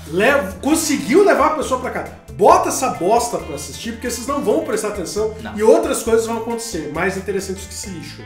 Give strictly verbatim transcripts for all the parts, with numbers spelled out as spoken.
leva, conseguiu levar a pessoa pra cá. Bota essa bosta pra assistir, porque vocês não vão prestar atenção não. E outras coisas vão acontecer, mais interessantes que esse lixo.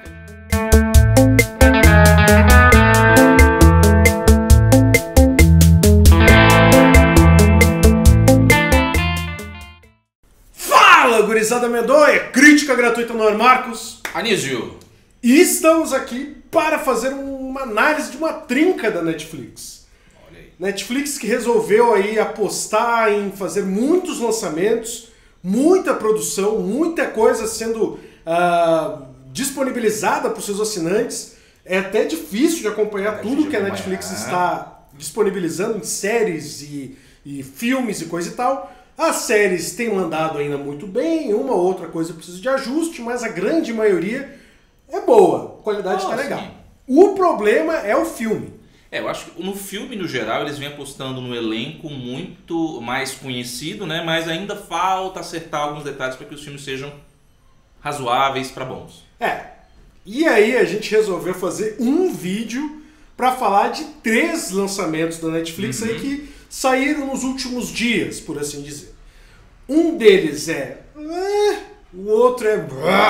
Fala, gurizada medonha! Crítica gratuita no ar, Marcos. Anísio. E estamos aqui para fazer uma análise de uma trinca da Netflix. Netflix que resolveu aí apostar em fazer muitos lançamentos, muita produção, muita coisa sendo uh, disponibilizada para os seus assinantes. É até difícil de acompanhar é tudo que a Netflix está disponibilizando em séries e, e filmes e coisa e tal. As séries têm mandado ainda muito bem, uma ou outra coisa precisa de ajuste, mas a grande maioria é boa, a qualidade está legal. Sim. O problema é o filme. É, eu acho que no filme, no geral, eles vêm apostando no elenco muito mais conhecido, né? Mas ainda falta acertar alguns detalhes para que os filmes sejam razoáveis para bons. É, e aí a gente resolveu fazer um vídeo para falar de três lançamentos da Netflix uhum. aí que saíram nos últimos dias, por assim dizer. Um deles é... o outro é...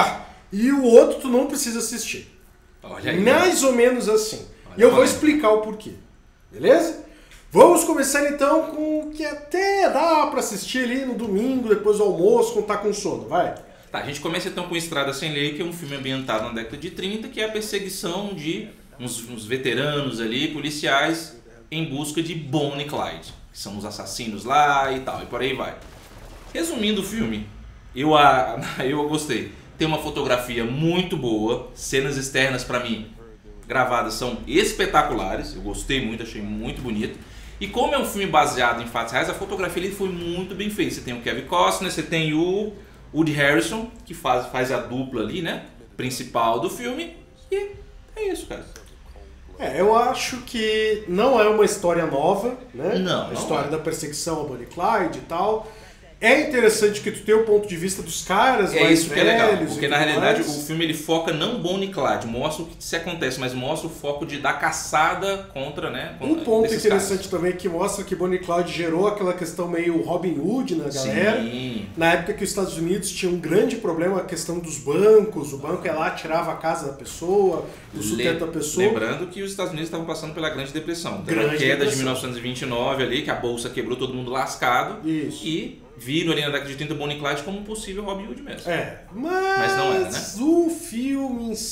e o outro tu não precisa assistir. Olha aí. Mais ou menos assim. E eu vou explicar o porquê, beleza? Vamos começar então com o que até dá pra assistir ali no domingo, depois do almoço, quando tá com sono, vai? Tá, a gente começa então com Estrada Sem Lei, que é um filme ambientado na década de trinta, que é a perseguição de uns, uns veteranos ali, policiais, em busca de Bonnie e Clyde, que são os assassinos lá e tal, e por aí vai. Resumindo o filme, eu, a, eu gostei. Tem uma fotografia muito boa, cenas externas pra mim gravadas são espetaculares, eu gostei muito, achei muito bonito. E como é um filme baseado em fatos reais, a fotografia ele foi muito bem feita. Você tem o Kevin Costner, você tem o Woody Harrelson, que faz, faz a dupla ali, né, principal do filme. E é isso, cara. É, eu acho que não é uma história nova, né? Não, a história não é. da perseguição ao Bonnie e Clyde e tal. É interessante que tu tenha o ponto de vista dos caras é mais isso velhos. Que é legal, porque na realidade mais. o filme ele foca não Bonnie e Clyde, mostra o que se acontece, mas mostra o foco de dar caçada contra, né? Contra um ponto interessante caras. também é que mostra que Bonnie e Clyde gerou aquela questão meio Robin Hood na galera. Sim. Na época que os Estados Unidos tinham um grande problema a questão dos bancos, o banco ia lá, tirava a casa da pessoa, o sustento da pessoa. Lembrando que os Estados Unidos estavam passando pela Grande Depressão. Teve grande a queda depressão. de mil novecentos e vinte e nove ali, que a bolsa quebrou, todo mundo lascado. Isso. E viram ali na década de trinta Bonnie e Clyde como um possível Robin Hood mesmo. É, mas, mas não era, né? O filme em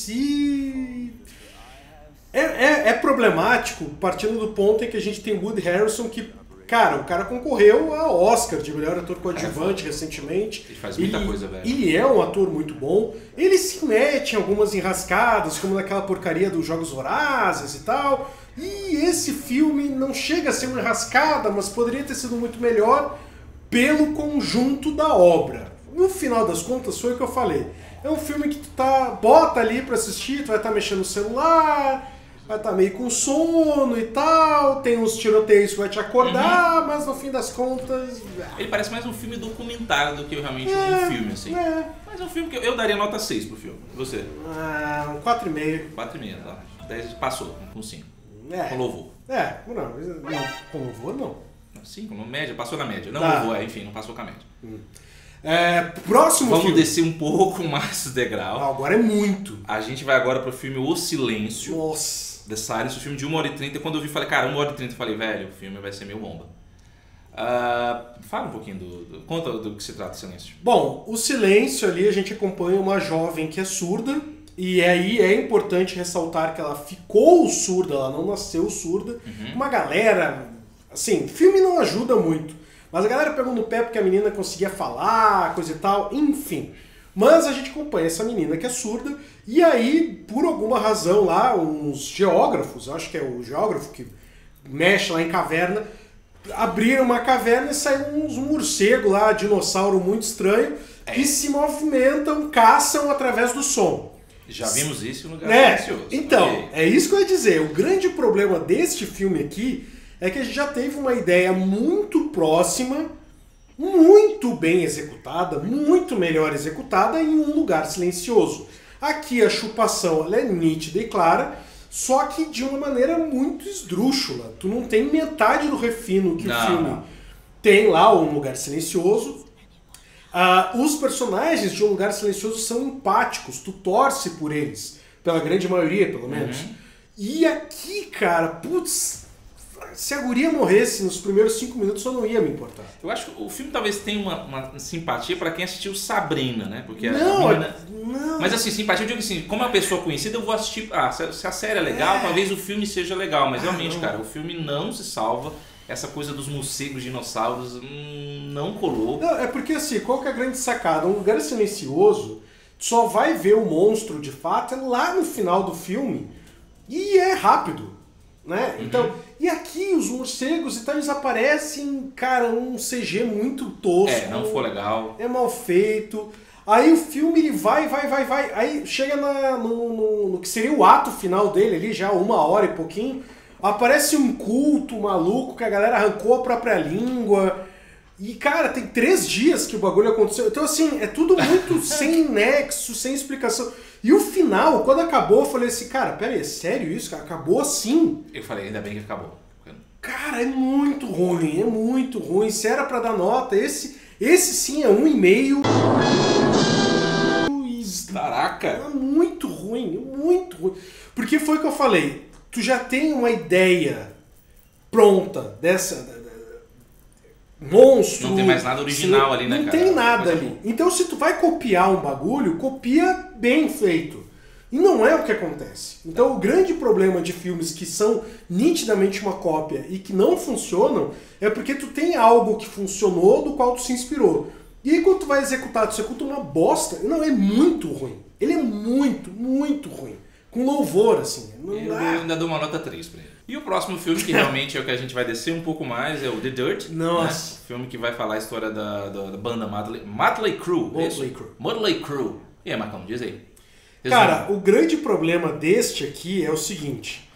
si é, é, é problemático, partindo do ponto em que a gente tem Woody Harrelson que, cara, o cara concorreu ao Oscar de melhor ator coadjuvante é, recentemente. Ele faz muita ele, coisa, velho. Ele é um ator muito bom. Ele se mete em algumas enrascadas, como naquela porcaria dos Jogos Vorazes e tal. E esse filme não chega a ser uma enrascada, mas poderia ter sido muito melhor pelo conjunto da obra. No final das contas, foi o que eu falei. É um filme que tu tá, bota ali pra assistir, tu vai estar tá mexendo no celular, vai estar tá meio com sono e tal, tem uns tiroteios que vai te acordar, uhum. mas no fim das contas... Ele parece mais um filme documentário do que realmente é, um filme, assim. É. Mas é um filme que eu, eu daria nota seis pro filme. Você? Ah, um quatro e meio. quatro e meio, tá. dez passou, com cinco. É. Com louvor. É, não, não, com louvor não. cinco, no média, passou na média. Não tá. louvor, é, enfim, não passou com a média. Hum. É, próximo Vamos filme. descer um pouco mais o degrau. Ah, agora é muito. A gente vai agora pro filme O Silêncio. Nossa. The Silence, o filme de uma hora e trinta. Quando eu vi, falei, cara, uma hora e trinta. Eu falei, velho, o filme vai ser meio bomba. Uh, fala um pouquinho do, do... Conta do que se trata o Silêncio. Bom, O Silêncio ali a gente acompanha uma jovem que é surda. E aí é importante ressaltar que ela ficou surda, ela não nasceu surda. Uhum. Uma galera... Assim, filme não ajuda muito. Mas a galera pegou no pé porque a menina conseguia falar, coisa e tal, enfim. Mas a gente acompanha essa menina que é surda, e aí, por alguma razão lá, uns geógrafos, acho que é o geógrafo que mexe lá em caverna, abriram uma caverna e saíram uns morcegos lá, dinossauro muito estranho, que se movimentam, caçam através do som. Já vimos isso no lugar é, silencioso. Então, okay. é isso que eu ia dizer. O grande problema deste filme aqui é que a gente já teve uma ideia muito próxima, muito bem executada, muito melhor executada em Um Lugar Silencioso. Aqui a chupação ela é nítida e clara, só que de uma maneira muito esdrúxula. Tu não tem metade do refino que não, o filme não. tem lá, Um Lugar Silencioso. Uh, os personagens de Um Lugar Silencioso são empáticos, tu torce por eles, pela grande maioria, pelo menos. Uhum. E aqui, cara, putz, se a guria morresse nos primeiros cinco minutos, eu não ia me importar. Eu acho que o filme talvez tenha uma, uma simpatia pra quem assistiu Sabrina, né? Porque não, a menina... não. Mas assim, simpatia, eu digo assim, como é uma pessoa conhecida, eu vou assistir... Ah, se a série é legal, é. talvez o filme seja legal, mas ah, realmente, não. cara, o filme não se salva. Essa coisa dos morcegos, dinossauros, hum, não colou. Não, é porque assim, qual que é a grande sacada? Um Lugar Silencioso, tu só vai ver o monstro de fato lá no final do filme e é rápido, né? Uhum. Então, e aqui os morcegos e tal, eles aparecem, cara, um C G muito tosco. É, não ficou legal. É mal feito. Aí o filme ele vai, vai, vai, vai. Aí chega na, no, no, no que seria o ato final dele ali, já uma hora e pouquinho. Aparece um culto maluco que a galera arrancou a própria língua. E, cara, tem três dias que o bagulho aconteceu. Então, assim, é tudo muito sem nexo, sem explicação. E o final, quando acabou, eu falei assim, cara, pera aí, é sério isso? Cara? Acabou assim? Eu falei, ainda bem que acabou. Cara, é muito ruim, é muito ruim. Se era pra dar nota, esse, esse sim é um e meio. Caraca! É muito ruim, muito ruim. Porque foi o que eu falei. Tu já tem uma ideia pronta dessa monstro. Não tem mais nada original ali, né, não cara? Não tem nada ali. Então se tu vai copiar um bagulho, copia bem feito. E não é o que acontece. Então o grande problema de filmes que são nitidamente uma cópia e que não funcionam é porque tu tem algo que funcionou do qual tu se inspirou. E aí quando tu vai executar, tu executa uma bosta. Não, é muito ruim. Ele é muito, muito ruim. Com louvor, assim. Não eu dá. ainda dou uma nota três pra ele. E o próximo filme, que realmente é o que a gente vai descer um pouco mais, é o The Dirt. Nossa. Né? Filme que vai falar a história da, da, da banda Motley, Motley Crue. Motley Crue. Motley Crue. E aí, Marcão, diz aí. Resumo. Cara, o grande problema deste aqui é o seguinte.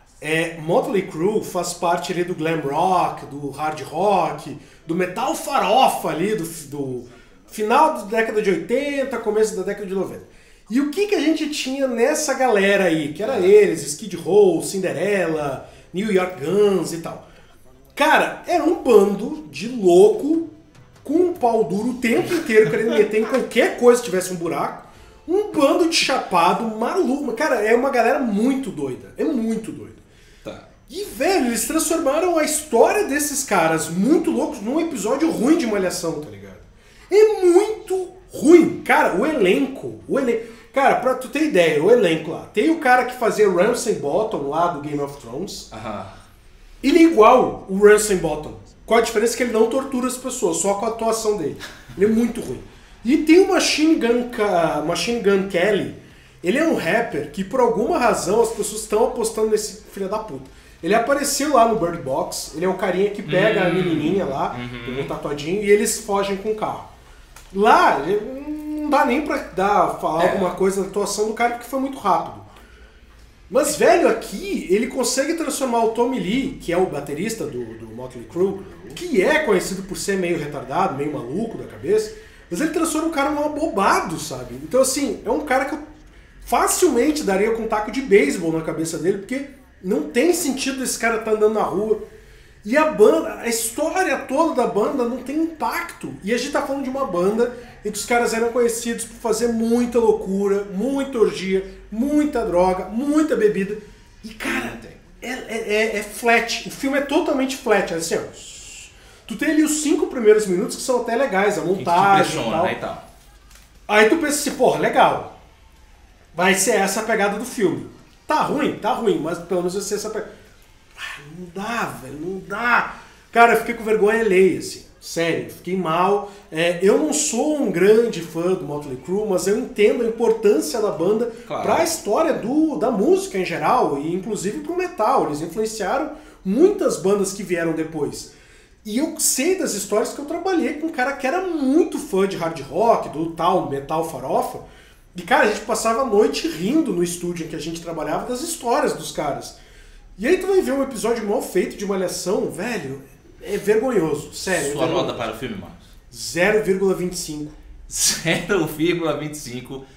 É, Motley Crue faz parte ali do glam rock, do hard rock, do metal farofa ali, do, do final da década de oitenta, começo da década de noventa. E o que, que a gente tinha nessa galera aí? Que era eles, Skid Row, Cinderella, New York Guns e tal. Cara, era um bando de louco com um pau duro o tempo inteiro querendo meter em qualquer coisa que tivesse um buraco. Um bando de chapado, maluco. Cara, é uma galera muito doida. É muito doida. Tá. E, velho, eles transformaram a história desses caras muito loucos num episódio ruim de Malhação, tá ligado? É muito ruim. Cara, o elenco, o elenco... Cara, pra tu ter ideia, o elenco lá. Tem o cara que fazia Ramsay Bolton lá do Game of Thrones. Aham. Ele é igual o Ramsay Bolton. Com a diferença que ele não tortura as pessoas, só com a atuação dele. Ele é muito ruim. E tem o Machine Gun, Machine Gun Kelly. Ele é um rapper que por alguma razão as pessoas estão apostando nesse filho da puta. Ele apareceu lá no Bird Box. Ele é um carinha que pega uhum. a menininha lá, uhum. um tatuadinho, e eles fogem com o carro. Lá... não dá nem pra dar, falar é. alguma coisa da atuação do cara, porque foi muito rápido. Mas, velho, aqui, ele consegue transformar o Tommy Lee, que é o baterista do, do Motley Crue, que é conhecido por ser meio retardado, meio maluco da cabeça, mas ele transforma o cara num abobado, sabe? Então, assim, é um cara que eu facilmente daria com um taco de beisebol na cabeça dele, porque não tem sentido esse cara estar andando na rua. E a banda, a história toda da banda não tem impacto. E a gente tá falando de uma banda em que os caras eram conhecidos por fazer muita loucura, muita orgia, muita droga, muita bebida. E, cara, é, é, é flat. O filme é totalmente flat. Assim, ó, tu tem ali os cinco primeiros minutos que são até legais, a montagem e tal. Né, e tal. Aí tu pensa assim, porra, legal. Vai ser essa a pegada do filme. Tá ruim, tá ruim, mas pelo menos vai ser essa pegada. Não dá, velho, não dá. Cara, eu fiquei com vergonha alheia, assim. Sério, fiquei mal. É, eu não sou um grande fã do Motley Crue, mas eu entendo a importância da banda claro. Pra história do, da música em geral, e inclusive pro metal. Eles influenciaram muitas bandas que vieram depois. E eu sei das histórias que eu trabalhei com um cara que era muito fã de hard rock, do tal metal farofa. E, cara, a gente passava a noite rindo no estúdio em que a gente trabalhava das histórias dos caras. E aí tu vai ver um episódio mal feito de Malhação, velho, é vergonhoso, sério. Sua é nota para o filme, Marcos? zero vírgula vinte e cinco. zero vírgula vinte e cinco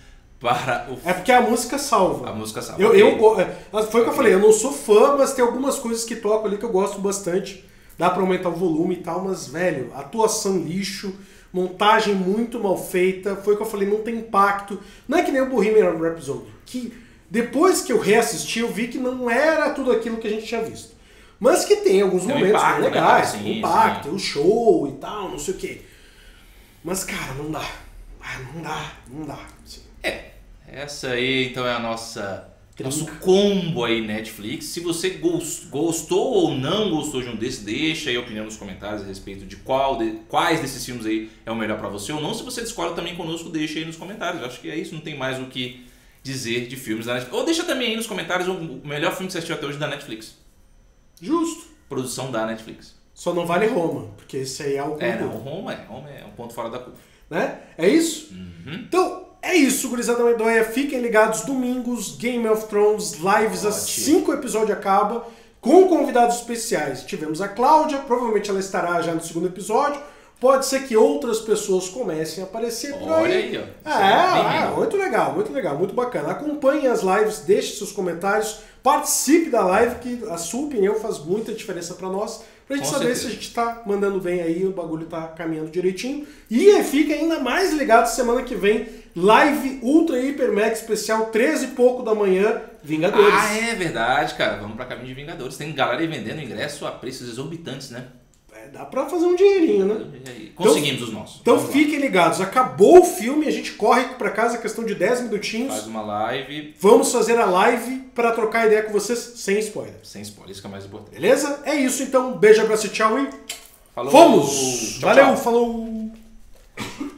para o... É porque a música salva. A música salva. Eu, Okay. eu, foi o que eu falei, eu não sou fã, mas tem algumas coisas que tocam ali que eu gosto bastante. Dá pra aumentar o volume e tal, mas, velho, atuação lixo, montagem muito mal feita, foi o que eu falei, não tem impacto. Não é que nem o Bohemian Rhapsody, que depois que eu reassisti, eu vi que não era tudo aquilo que a gente tinha visto. Mas que tem alguns tem momentos impacto, legais, né? Sim, impacto, sim. O show e tal, não sei o quê. Mas, cara, não dá. Ah, não dá, não dá. Assim. É, essa aí então é a nossa... Nosso combo aí Netflix. Se você gostou ou não gostou de um desses, deixa aí a opinião nos comentários a respeito de qual de, quais desses filmes aí é o melhor pra você ou não. Se você discorda também conosco, deixa aí nos comentários. Eu acho que é isso, não tem mais o que dizer de filmes da Netflix. Ou deixa também aí nos comentários o melhor filme que você assistiu até hoje da Netflix. Justo. Produção da Netflix. Só não vale Roma, porque esse aí é o... É, não, Roma é, Roma é um ponto fora da curva. Né? É isso? Uhum. Então... É isso, gurizada medonha. Fiquem ligados, domingos, Game of Thrones, lives, assim que o episódio acaba, com convidados especiais. Tivemos a Cláudia, provavelmente ela estará já no segundo episódio. Pode ser que outras pessoas comecem a aparecer por aí. Olha aí, ó. É, é, muito legal, muito legal, muito bacana. Acompanhe as lives, deixe seus comentários, participe da live, que a sua opinião faz muita diferença pra nós. Pra gente com saber certeza. Se a gente tá mandando bem aí, o bagulho tá caminhando direitinho. E fica ainda mais ligado semana que vem, live Ultra Hiper Mega Especial, treze e pouco da manhã, Vingadores. Ah, é verdade, cara. Vamos pra caminho de Vingadores. Tem galera aí vendendo ingresso a preços exorbitantes, né? É, dá pra fazer um dinheirinho, né? Conseguimos então, os nossos. Então Vamos fiquem lá. ligados. Acabou o filme, a gente corre pra casa, questão de dez minutinhos. Faz uma live. Vamos fazer a live pra trocar ideia com vocês sem spoiler. Sem spoiler, isso que é mais importante. Beleza? É isso então. Beijo, abraço, tchau e... Falou. Fomos! Tchau, Valeu, tchau. falou!